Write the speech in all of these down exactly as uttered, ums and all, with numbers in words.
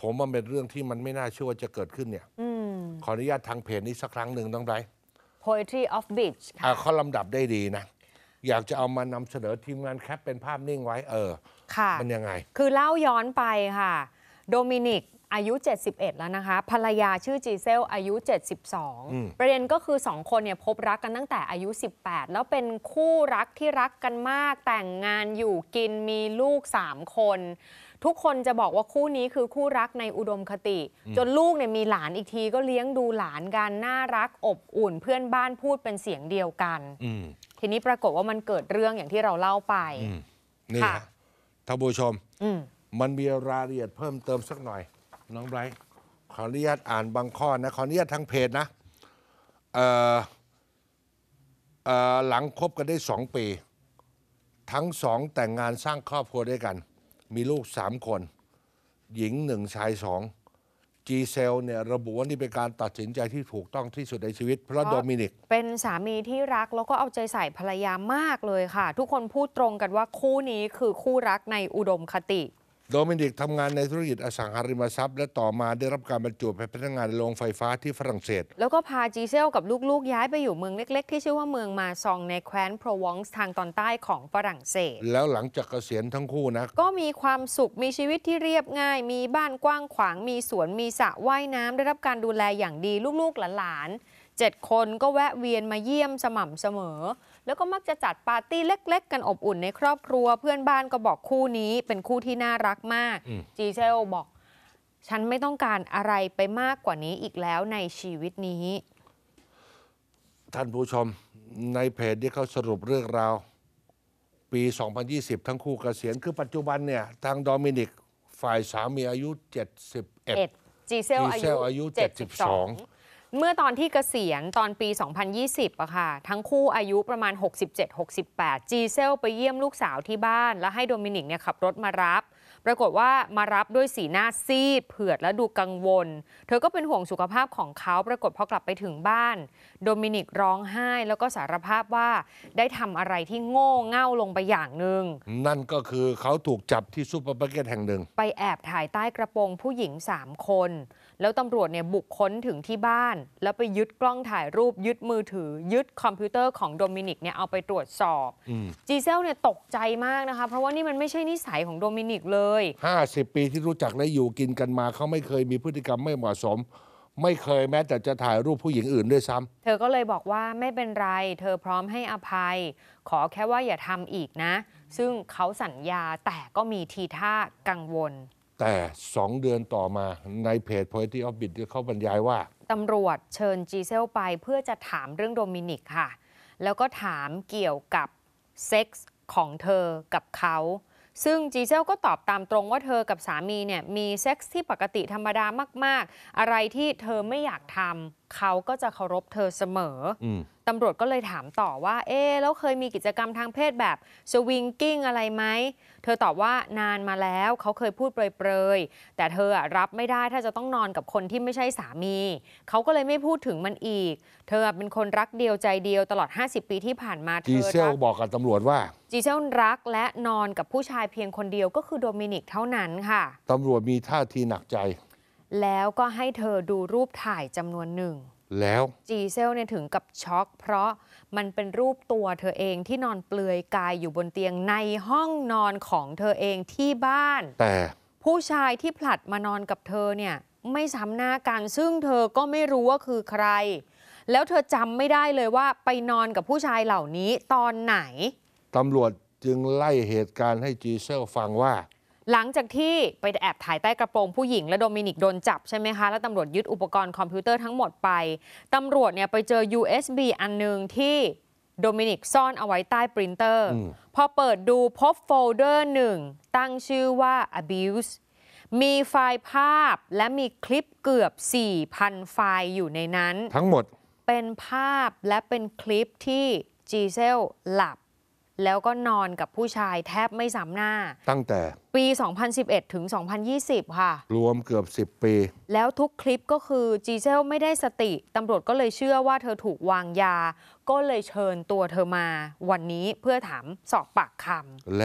ผมมันเป็นเรื่องที่มันไม่น่าเชื่อว่าจะเกิดขึ้นเนี่ยอขออนุญาตทางเพจนี้สักครั้งหนึ่งต้องได้ Poetry of Beach ค่ะเขาลำดับได้ดีนะอยากจะเอามานำเสนอทีมงานแคปเป็นภาพนิ่งไว้เออค่ะมันยังไงคือเล่าย้อนไปค่ะโดมินิกอายุเจ็ดสิบเอ็ดแล้วนะคะภรรยาชื่อจีเซลอายุเจ็ดสิบสองประเด็นก็คือสองคนเนี่ยพบรักกันตั้งแต่อายุสิบแปดแล้วเป็นคู่รักที่รักกันมากแต่งงานอยู่กินมีลูกสามคนทุกคนจะบอกว่าคู่นี้คือคู่รักในอุดมคติจนลูกเนี่ยมีหลานอีกทีก็เลี้ยงดูหลานกันน่ารักอบอุ่นเพื่อนบ้านพูดเป็นเสียงเดียวกันทีนี้ปรากฏว่ามันเกิดเรื่องอย่างที่เราเล่าไปนี่ฮะท่านผู้ชมมันมีรายละเอียดเพิ่มเติมสักหน่อยน้องไบรท์ขออนุญาตอ่านบางข้อนะขออนุญาตทางเพจนะเอ่อเอ่อหลังคบกันได้สองปีทั้งสองแต่งงานสร้างครอบครัวด้วยกันมีลูกสามคนหญิงหนึ่งชายสองจีเซลเนี่ยระบุว่านี่เป็นการตัดสินใจที่ถูกต้องที่สุดในชีวิตเพราะโดมินิกเป็นสามีที่รักแล้วก็เอาใจใส่ภรรยามากเลยค่ะทุกคนพูดตรงกันว่าคู่นี้คือคู่รักในอุดมคติโดมินิกทำงานในธุรกิจอสังหาริมทรัพย์และต่อมาได้รับการบรรจุเป็นพนักงานโรงไฟฟ้าที่ฝรั่งเศสแล้วก็พาจีเซลกับลูกๆย้ายไปอยู่เมืองเล็กๆที่ชื่อว่าเมืองมาซองในแคว้นโพรวองซ์ทางตอนใต้ของฝรั่งเศสแล้วหลังจากเกษียณทั้งคู่นะก็มีความสุขมีชีวิตที่เรียบง่ายมีบ้านกว้างขวางมีสวนมีสระว่ายน้ำได้รับการดูแลอย่างดีลูกๆหลานๆเจ็ดคนก็แวะเวียนมาเยี่ยมสม่ำเสมอแล้วก็มักจะจัดปาร์ตี้เล็กๆกันอบอุ่นในครอบครัวเพื่อนบ้านก็บอกคู่นี้เป็นคู่ที่น่ารักมากจีเซลบอกฉันไม่ต้องการอะไรไปมากกว่านี้อีกแล้วในชีวิตนี้ท่านผู้ชมในเพจที่เขาสรุปเรื่องราวปีสองพันยี่สิบทั้งคู่เกษียณคือปัจจุบันเนี่ยทางโดมินิกฝ่ายสามีอายุเจ็ดสิบเอ็ดจีเซลอายุเจ็ดสิบสองเมื่อตอนที่เกษียณตอนปีสองพันยี่สิบอะค่ะทั้งคู่อายุประมาณหกสิบเจ็ด หกสิบแปดจีเซลไปเยี่ยมลูกสาวที่บ้านแล้วให้โดมินิกเนี่ยขับรถมารับปรากฏว่ามารับด้วยสีหน้าซีดเผือดและดูกังวลเธอก็เป็นห่วงสุขภาพของเขาปรากฏพอกลับไปถึงบ้านโดมินิกร้องไห้แล้วก็สารภาพว่าได้ทำอะไรที่โง่เง่าลงไปอย่างหนึ่งนั่นก็คือเขาถูกจับที่ซูเปอร์มาร์เก็ตแห่งหนึ่งไปแอบถ่ายใต้กระโปรงผู้หญิงสามคนแล้วตำรวจเนี่ยบุกค้นถึงที่บ้านแล้วไปยึดกล้องถ่ายรูปยึดมือถือยึดคอมพิวเตอร์ของโดมินิกเนี่ยเอาไปตรวจสอบจีเซลเนี่ยตกใจมากนะคะเพราะว่านี่มันไม่ใช่นิสัยของโดมินิกเลยห้าสิบปีที่รู้จักและอยู่กินกันมาเขาไม่เคยมีพฤติกรรมไม่เหมาะสมไม่เคยแม้แต่จะถ่ายรูปผู้หญิงอื่นด้วยซ้ำเธอก็เลยบอกว่าไม่เป็นไรเธอพร้อมให้อภัยขอแค่ว่าอย่าทำอีกนะซึ่งเขาสัญญาแต่ก็มีทีท่ากังวลแต่สองเดือนต่อมาในเพจ Poetry of Beach เขาบรรยายว่าตำรวจเชิญจีเซลไปเพื่อจะถามเรื่องโดมินิกค่ะแล้วก็ถามเกี่ยวกับเซ็กส์ของเธอกับเขาซึ่งจีเซลก็ตอบตามตรงว่าเธอกับสามีเนี่ยมีเซ็กส์ที่ปกติธรรมดามากๆอะไรที่เธอไม่อยากทำเขาก็จะเคารพเธอเสมอตำรวจก็เลยถามต่อว่าเอ๊ะแล้วเคยมีกิจกรรมทางเพศแบบสวิงกิ้งอะไรไหมเธอตอบว่านานมาแล้วเขาเคยพูดเปรยๆแต่เธอรับไม่ได้ถ้าจะต้องนอนกับคนที่ไม่ใช่สามีเขาก็เลยไม่พูดถึงมันอีกเธอเป็นคนรักเดียวใจเดียวตลอดห้าสิบปีที่ผ่านมาเธอจีเซลบอกกับตำรวจว่าจีเซลรักและนอนกับผู้ชายเพียงคนเดียวก็คือโดมินิกเท่านั้นค่ะตำรวจมีท่าทีหนักใจแล้วก็ให้เธอดูรูปถ่ายจำนวนหนึ่งแล้วจีเซลเนี่ยถึงกับช็อกเพราะมันเป็นรูปตัวเธอเองที่นอนเปลือยกายอยู่บนเตียงในห้องนอนของเธอเองที่บ้านแต่ผู้ชายที่ผลัดมานอนกับเธอเนี่ยไม่ซ้ำหน้ากันซึ่งเธอก็ไม่รู้ว่าคือใครแล้วเธอจำไม่ได้เลยว่าไปนอนกับผู้ชายเหล่านี้ตอนไหนตำรวจจึงไล่เหตุการณ์ให้จีเซลฟังว่าหลังจากที่ไปแอบถ่ายใต้กระโปรงผู้หญิงและโดมินิกโดนจับใช่ไหมคะแล้วตำรวจยึดอุปกรณ์คอมพิวเตอร์ทั้งหมดไปตำรวจเนี่ยไปเจอ ยู เอส บี อันนึงที่โดมินิกซ่อนเอาไว้ใต้ปรินเตอร์พอเปิดดูพบโฟลเดอร์หนึ่งตั้งชื่อว่า abuse มีไฟล์ภาพและมีคลิปเกือบ สี่พัน ไฟล์อยู่ในนั้นทั้งหมดเป็นภาพและเป็นคลิปที่จีเซลหลับแล้วก็นอนกับผู้ชายแทบไม่ซ้ำหน้าตั้งแต่ปีสองพันสิบเอ็ดถึงสองพันยี่สิบค่ะรวมเกือบสิบปีแล้วทุกคลิปก็คือจีเซลไม่ได้สติตำรวจก็เลยเชื่อว่าเธอถูกวางยาก็เลยเชิญตัวเธอมาวันนี้เพื่อถามสอบปากคำและ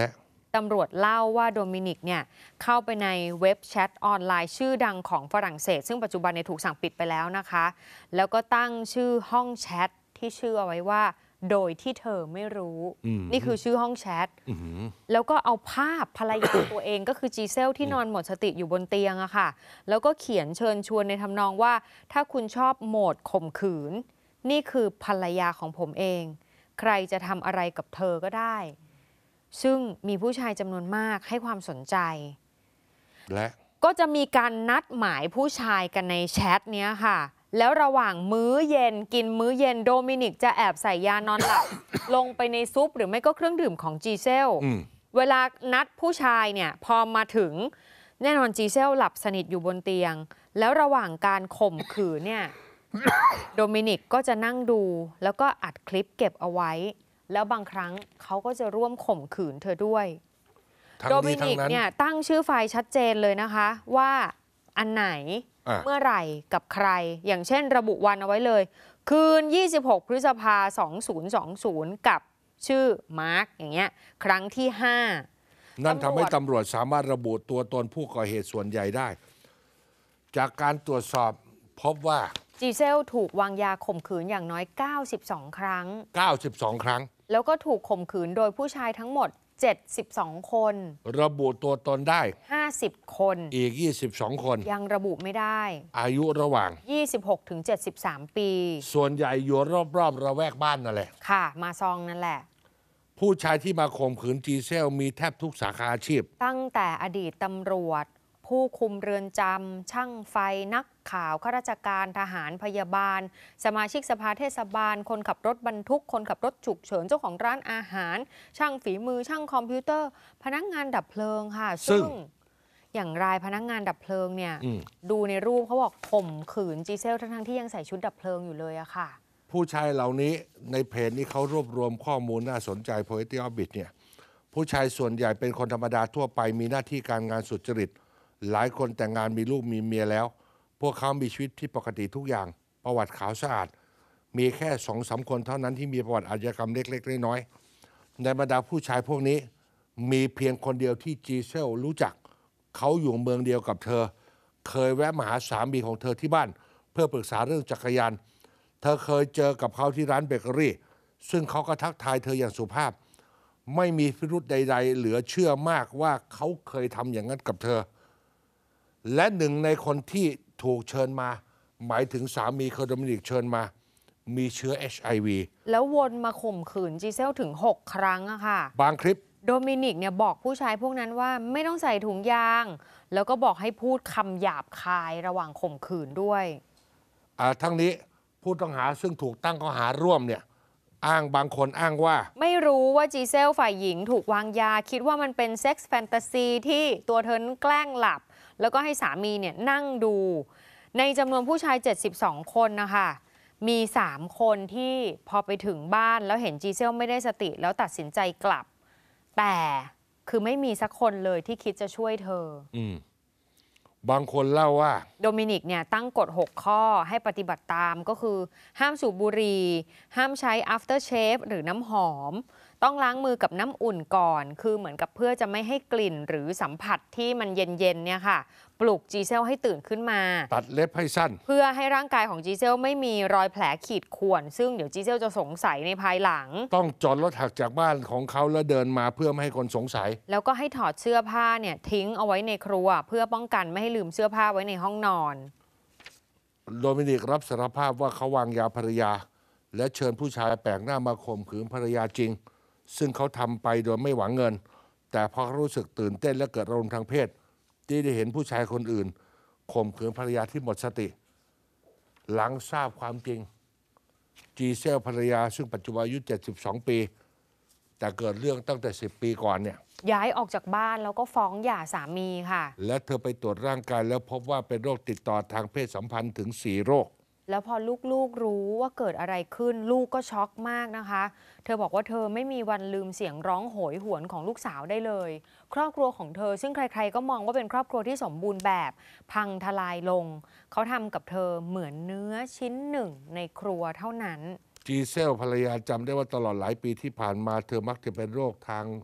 ตำรวจเล่าว่าโดมินิกเนี่ยเข้าไปในเว็บแชทออนไลน์ชื่อดังของฝรั่งเศสซึ่งปัจจุบันเนี่ยถูกสั่งปิดไปแล้วนะคะแล้วก็ตั้งชื่อห้องแชทที่ชื่อเอาไว้ว่าโดยที่เธอไม่รู้นี่คือชื่อห้องแชทแล้วก็เอาภาพภรรยา ตัวเองก็คือจีเซลที่นอนหมดสติอยู่บนเตียงอะค่ะแล้วก็เขียนเชิญชวนในทำนองว่าถ้าคุณชอบโหมดข่มขืนนี่คือภรรยาของผมเองใครจะทำอะไรกับเธอก็ได้ซึ่งมีผู้ชายจำนวนมากให้ความสนใจและก็จะมีการนัดหมายผู้ชายกันในแชทเนี้ยค่ะแล้วระหว่างมื้อเย็นกินมื้อเย็นโดมินิกจะแอบใส่ยานอนหลับ ลงไปในซุปหรือไม่ก็เครื่องดื่มของจีเซลเวลานัดผู้ชายเนี่ยพอมาถึงแน่นอนจีเซลหลับสนิทอยู่บนเตียงแล้วระหว่างการข่มขืนเนี่ย โดมินิกก็จะนั่งดูแล้วก็อัดคลิปเก็บเอาไว้แล้วบางครั้งเขาก็จะร่วมข่มขืนเธอด้วยโดมินิกเนี่ยตั้งชื่อไฟล์ชัดเจนเลยนะคะว่าอันไหนเมื่อไหร่กับใครอย่างเช่นระบุวันเอาไว้เลยคืนยี่สิบหกพฤษภาคมสองพันยี่สิบกับชื่อมาร์คอย่างเงี้ยครั้งที่ห้านั่นทำให้ตำรวจสามารถระบุตัวตนผู้ก่อเหตุส่วนใหญ่ได้จากการตรวจสอบพบว่าจีเซลถูกวางยาข่มขืนอย่างน้อยเก้าสิบสองครั้งเก้าสิบสองครั้งแล้วก็ถูกข่มขืนโดยผู้ชายทั้งหมดเจ็ดสิบสองคนระบุตัวตนได้ห้าสิบคนอีกยี่สิบสองคนยังระบุไม่ได้อายุระหว่างยี่สิบหกถึงเจ็ดสิบสามปีส่วนใหญ่อยู่รอบๆระแวกบ้านนั่นแหละค่ะมาซองนั่นแหละผู้ชายที่มาข่มขืนจีเซลมีแทบทุกสาขาอาชีพตั้งแต่อดีตตำรวจผู้คุมเรือนจำช่างไฟนักข่าวข้าราชการทหารพยาบาลสมาชิกสภาเทศบาลคนขับรถบรรทุกคนขับรถฉุกเฉินเจ้าของร้านอาหารช่างฝีมือช่างคอมพิวเตอร์พนักงานดับเพลิงค่ะซึ่งอย่างรายพนักงานดับเพลิงเนี่ยดูในรูปเขาบอกข่มขืนจีเซลทั้งที่ยังใส่ชุดดับเพลิงอยู่เลยอะค่ะผู้ชายเหล่านี้ในเพจนี้เขารวบรวมข้อมูลน่าสนใจ Poetry Orbit เนี่ยผู้ชายส่วนใหญ่เป็นคนธรรมดาทั่วไปมีหน้าที่การงานสุจริตหลายคนแต่งงานมีลูกมีเมียแล้วพวกเขามีชีวิตที่ปกติทุกอย่างประวัติขาวสะอาดมีแค่สองสามคนเท่านั้นที่มีประวัติอาชญากรรมเล็กๆน้อยๆในบรรดาผู้ชายพวกนี้มีเพียงคนเดียวที่จีเซลรู้จักเขาอยู่เมืองเดียวกับเธอเคยแวะมาหาสามีของเธอที่บ้านเพื่อปรึกษาเรื่องจักรยานเธอเคยเจอกับเขาที่ร้านเบเกอรี่ซึ่งเขาก็ทักทายเธออย่างสุภาพไม่มีพิรุธใดๆเหลือเชื่อมากว่าเขาเคยทำอย่างนั้นกับเธอและหนึ่งในคนที่ถูกเชิญมาหมายถึงสามีคือโดมินิกเชิญมามีเชื้อ เอช ไอ วีแล้ววนมาข่มขืนจีเซลถึงหกครั้งอะค่ะบางคลิปโดมินิกเนี่ยบอกผู้ชายพวกนั้นว่าไม่ต้องใส่ถุงยางแล้วก็บอกให้พูดคำหยาบคายระหว่างข่มขืนด้วยทั้งนี้ผู้ต้องหาซึ่งถูกตั้งข้อหาร่วมเนี่ยอ้างบางคนอ้างว่าไม่รู้ว่าจีเซลฝ่ายหญิงถูกวางยาคิดว่ามันเป็นเซ็กส์แฟนตาซีที่ตัวเธอแกล้งหลับแล้วก็ให้สามีเนี่ยนั่งดูในจำนวนผู้ชายเจ็ดสิบสองคนนะคะมีสามคนที่พอไปถึงบ้านแล้วเห็นจีเซลไม่ได้สติแล้วตัดสินใจกลับแต่คือไม่มีสักคนเลยที่คิดจะช่วยเธออืมบางคนเล่าว่าโดมินิกเนี่ยตั้งกฎหกข้อให้ปฏิบัติตามก็คือห้ามสูบบุหรี่ห้ามใช้ after shave หรือน้ำหอมต้องล้างมือกับน้ำอุ่นก่อนคือเหมือนกับเพื่อจะไม่ให้กลิ่นหรือสัมผัสที่มันเย็นๆเนี่ยค่ะปลุกจีเซลให้ตื่นขึ้นมาตัดเล็บให้สั้นเพื่อให้ร่างกายของจีเซลไม่มีรอยแผลขีดข่วนซึ่งเดี๋ยวจีเซลจะสงสัยในภายหลังต้องจอดรถหักจากบ้านของเขาแล้วเดินมาเพื่อไม่ให้คนสงสัยแล้วก็ให้ถอดเสื้อผ้าเนี่ยทิ้งเอาไว้ในครัวเพื่อป้องกันไม่ให้ลืมเสื้อผ้าไว้ในห้องนอนโดมินิกรับสารภาพว่าเขาวางยาภรรยาและเชิญผู้ชายแปลกหน้ามาข่มขืนภรรยาจริงซึ่งเขาทำไปโดยไม่หวังเงินแต่พอเขารู้สึกตื่นเต้นและเกิดอารมณ์ทางเพศที่ได้เห็นผู้ชายคนอื่นข่มขืนภรรยาที่หมดสติหลังทราบความจริงจีเซลภรรยาซึ่งปัจจุบันอายุเจ็ดสิบสองปีแต่เกิดเรื่องตั้งแต่สิบปีก่อนเนี่ยย้ายออกจากบ้านแล้วก็ฟ้องหย่าสามีค่ะและเธอไปตรวจร่างกายแล้วพบว่าเป็นโรคติดต่อทางเพศสัมพันธ์ถึงสี่โรคแล้วพอลูกๆรู้ว่าเกิดอะไรขึ้นลูกก็ช็อกมากนะคะเธอบอกว่าเธอไม่มีวันลืมเสียงร้องโหยหวนของลูกสาวได้เลยครอบครัวของเธอซึ่งใครๆก็มองว่าเป็นครอบครัวที่สมบูรณ์แบบพังทลายลงเขาทำกับเธอเหมือนเนื้อชิ้นหนึ่งในครัวเท่านั้นจีเซลภรรยาจำได้ว่าตลอดหลายปีที่ผ่านมาเธอมักจะเป็นโรคทาง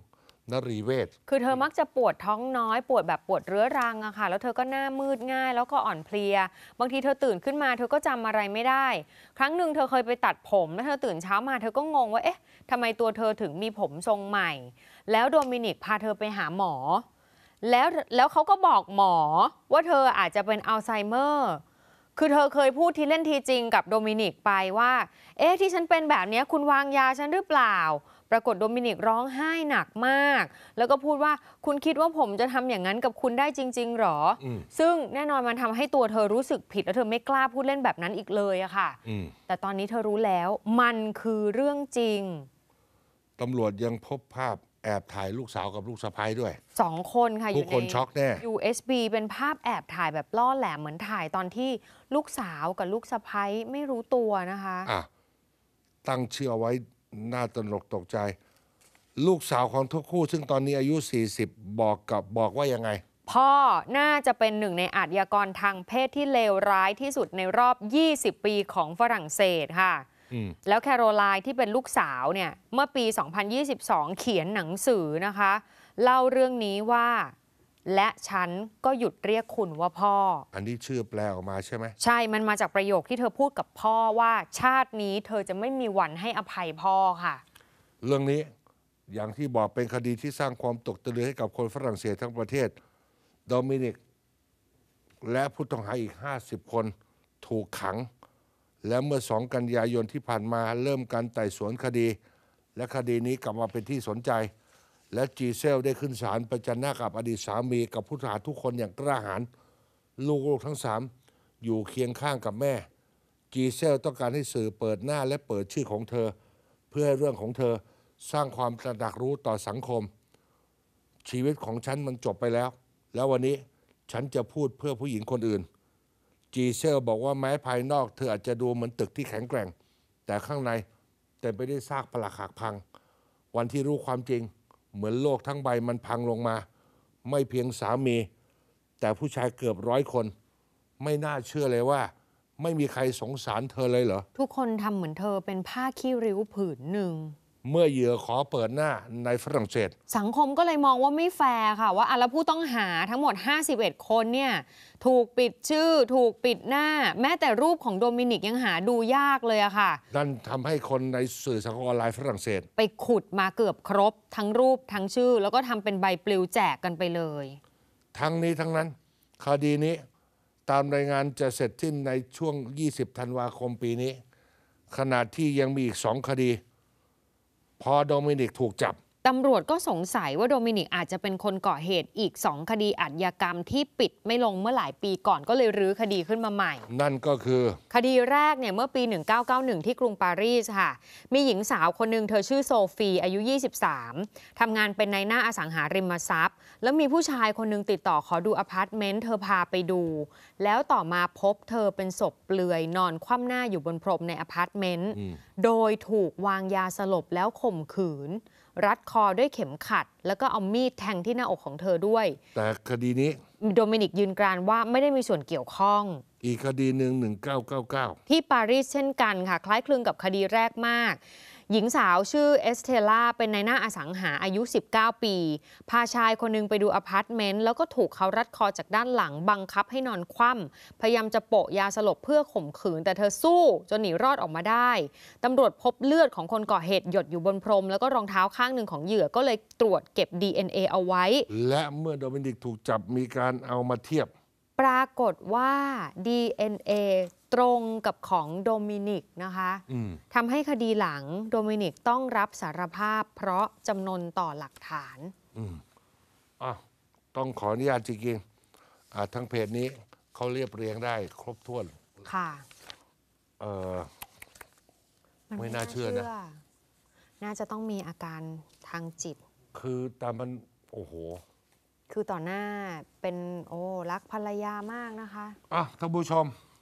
นรีเวชคือเธอมักจะปวดท้องน้อยปวดแบบปวดเรื้อรังอะค่ะแล้วเธอก็หน้ามืดง่ายแล้วก็อ่อนเพลียบางทีเธอตื่นขึ้นมาเธอก็จำอะไรไม่ได้ครั้งหนึ่งเธอเคยไปตัดผมแล้วเธอตื่นเช้ามาเธอก็งงว่าเอ๊ะทำไมตัวเธอถึงมีผมทรงใหม่แล้วโดมินิกพาเธอไปหาหมอแล้วแล้วเขาก็บอกหมอว่าเธออาจจะเป็นอัลไซเมอร์คือเธอเคยพูดทีเล่นทีจริงกับโดมินิกไปว่าเอ๊ะที่ฉันเป็นแบบนี้คุณวางยาฉันหรือเปล่าปรากฏโดมินิกร้องไห้หนักมากแล้วก็พูดว่าคุณคิดว่าผมจะทำอย่างนั้นกับคุณได้จริงๆหรอซึ่งแน่นอนมันทำให้ตัวเธอรู้สึกผิดแล้วเธอไม่กล้าพูดเล่นแบบนั้นอีกเลยอะค่ะแต่ตอนนี้เธอรู้แล้วมันคือเรื่องจริงตำรวจยังพบภาพแอบถ่ายลูกสาวกับลูกสะใภ้ด้วยสองคนค่ะอยู่ในทุกคนช็อกแน่ยู เอส บี เป็นภาพแอบถ่ายแบบล่อแหลมเหมือนถ่ายตอนที่ลูกสาวกับลูกสะใภ้ไม่รู้ตัวนะคะอ่ะตั้งชื่อเอาไว้น่าตระหนกตกใจลูกสาวของทุกคู่ซึ่งตอนนี้อายุสี่สิบบอกกับบอกว่ายังไงพ่อน่าจะเป็นหนึ่งในอาชญากรทางเพศที่เลวร้ายที่สุดในรอบยี่สิบปีของฝรั่งเศสค่ะแล้วแคโรไลน์ที่เป็นลูกสาวเนี่ยเมื่อปี สองพันยี่สิบสอง เขียนหนังสือนะคะเล่าเรื่องนี้ว่าและฉันก็หยุดเรียกคุณว่าพ่ออันนี้ชื่อแปลออกมาใช่ไหมใช่มันมาจากประโยคที่เธอพูดกับพ่อว่าชาตินี้เธอจะไม่มีวันให้อภัยพ่อค่ะเรื่องนี้อย่างที่บอกเป็นคดีที่สร้างความตกตะลึงให้กับคนฝรั่งเศสทั้งประเทศโดมินิกและผู้ต้องหาอีกห้าสิบคนถูกขังและเมื่อสองกันยายนที่ผ่านมาเริ่มการไต่สวนคดีและคดีนี้กลับมาเป็นที่สนใจและจีเซลได้ขึ้นศาลประจันหน้ากับอดีตสามีกับผู้ต้องหาทุกคนอย่างกล้าหาญลูกๆทั้งสามอยู่เคียงข้างกับแม่จีเซลต้องการให้สื่อเปิดหน้าและเปิดชื่อของเธอเพื่อให้เรื่องของเธอสร้างความตระหนักรู้ต่อสังคมชีวิตของฉันมันจบไปแล้วแล้ววันนี้ฉันจะพูดเพื่อผู้หญิงคนอื่นจีเซลบอกว่าแม้ภายนอกเธออาจจะดูเหมือนตึกที่แข็งแกร่งแต่ข้างในเต็มไปด้วยซากปรักหักพังวันที่รู้ความจริงเหมือนโลกทั้งใบมันพังลงมาไม่เพียงสามีแต่ผู้ชายเกือบร้อยคนไม่น่าเชื่อเลยว่าไม่มีใครสงสารเธอเลยเหรอทุกคนทำเหมือนเธอเป็นผ้าขี้ริ้วผืนหนึ่งเมื่อเหยื่อขอเปิดหน้าในฝรั่งเศสสังคมก็เลยมองว่าไม่แฟร์ค่ะว่าอ่ะแล้วผู้ต้องหาทั้งหมดห้าสิบเอ็ดคนเนี่ยถูกปิดชื่อถูกปิดหน้าแม้แต่รูปของโดมินิกยังหาดูยากเลยอะค่ะนั่นทำให้คนในสื่อสังคมออนไลน์ฝรั่งเศสไปขุดมาเกือบครบทั้งรูปทั้งชื่อแล้วก็ทำเป็นใบปลิวแจกกันไปเลยทั้งนี้ทั้งนั้นคดีนี้ตามรายงานจะเสร็จสิ้นในช่วงยี่สิบธันวาคมปีนี้ขณะที่ยังมีอีกสองคดีพอโดมินิกถูกจับตำรวจก็สงสัยว่าโดมินิกอาจจะเป็นคนก่อเหตุอีกสองคดีอาชญากรรมที่ปิดไม่ลงเมื่อหลายปีก่อนก็เลยรื้อคดีขึ้นมาใหม่นั่นก็คือคดีแรกเนี่ยเมื่อปีหนึ่งเก้าเก้าหนึ่งที่กรุงปารีสค่ะมีหญิงสาวคนหนึ่งเธอชื่อโซฟีอายุยี่สิบสามทำงานเป็นนายหน้าอสังหาริมทรัพย์แล้วมีผู้ชายคนหนึ่งติดต่อขอดูอพาร์ตเมนต์เธอพาไปดูแล้วต่อมาพบเธอเป็นศพเปลือยนอนคว่ำหน้าอยู่บนพรมในอพาร์ตเมนต์โดยถูกวางยาสลบแล้วข่มขืนรัดคอด้วยเข็มขัดแล้วก็เอามีดแทงที่หน้าอกของเธอด้วยแต่คดีนี้โดมินิกยืนกรานว่าไม่ได้มีส่วนเกี่ยวข้องอีกคดีหนึ่งหนึ่งเก้าเก้าเก้าที่ปารีสเช่นกันค่ะคล้ายคลึงกับคดีแรกมากหญิงสาวชื่อเอสเทล่าเป็นนายหน้าอสังหาอายุสิบเก้าปีพาชายคนนึงไปดูอพาร์ตเมนต์แล้วก็ถูกเขารัดคอจากด้านหลังบังคับให้นอนคว่ำพยายามจะโปะยาสลบเพื่อข่มขืนแต่เธอสู้จนหนีรอดออกมาได้ตำรวจพบเลือดของคนก่อเหตุหยดอยู่บนพรมแล้วก็รองเท้าข้างหนึ่งของเหยื่อก็เลยตรวจเก็บ ดี เอ็น เอ เอาไว้และเมื่อโดมินิกถูกจับมีการเอามาเทียบปรากฏว่า ดี เอ็น เอ ตรงกับของโดมินิกนะคะทำให้คดีหลังโดมินิกต้องรับสารภาพเพราะจำนนต่อหลักฐานอืมอ่ะต้องขออนุญาตจริงๆอ่าทั้งเพจนี้เขาเรียบเรียงได้ครบถ้วนค่ะเออไม่น่าเชื่อนะน่าจะต้องมีอาการทางจิตคือแต่มันโอ้โหคือต่อหน้าเป็นโอ้รักภรรยามากนะคะอ่ะท่านผู้ชม